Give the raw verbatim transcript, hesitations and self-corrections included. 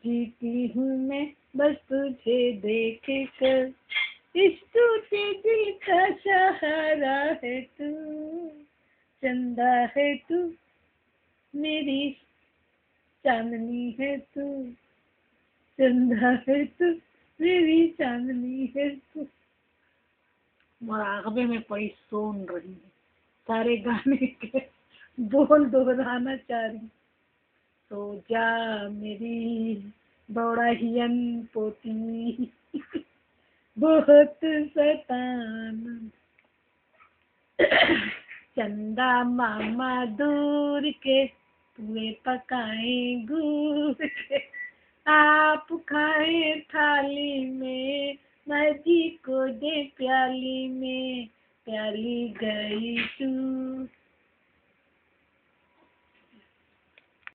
जीती हूँ मैं बस तुझे देख कर, इस टूटे दिल का सहारा है तू, चंदा है तू मेरी चांदनी है तू, चंदा है तू मेरी चांदनी है तू। मुराकबे में पड़ी सुन रही है, सारे गाने के बोल दोहराना चाह रही। तो जा मेरी बौड़ाहियन पोती, बहुत शैतान, चंदा मामा दूर के पुए पकाए गुड़ के, आप खाए थाली में, महदी को दे प्याली में, प्याली गई तू